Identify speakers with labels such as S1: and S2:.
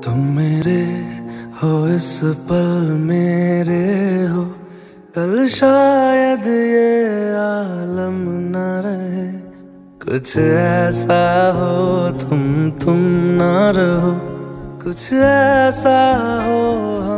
S1: तुम मेरे हो इस पल मेरे हो, कल शायद ये आलम न रहे। कुछ ऐसा हो तुम ना रहो, कुछ ऐसा हो